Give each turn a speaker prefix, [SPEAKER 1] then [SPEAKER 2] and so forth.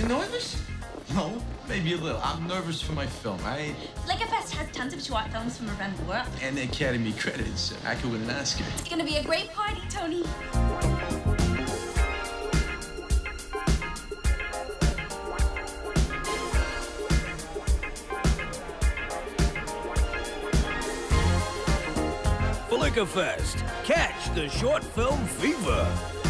[SPEAKER 1] You nervous? No, maybe a little. I'm nervous for my film.
[SPEAKER 2] Flickerfest has tons of short films from around the world.
[SPEAKER 1] And the Academy credits. I could win an Oscar.
[SPEAKER 2] It's gonna be a great party, Tony.
[SPEAKER 3] Flickerfest. Catch the short film fever.